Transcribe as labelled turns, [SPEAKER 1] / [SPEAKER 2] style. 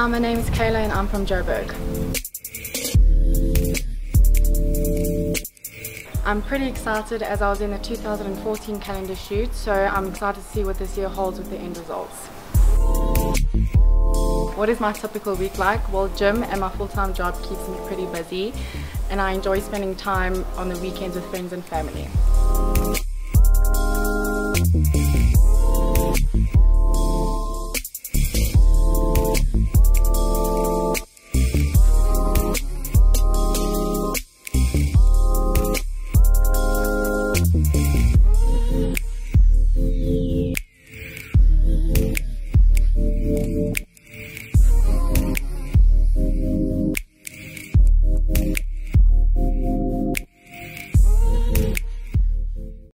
[SPEAKER 1] My name is Kayla and I'm from Joburg. I'm pretty excited as I was in the 2014 calendar shoot, so I'm excited to see what this year holds with the end results. What is my typical week like? Well, gym and my full-time job keeps me pretty busy, and I enjoy spending time on the weekends with friends and family.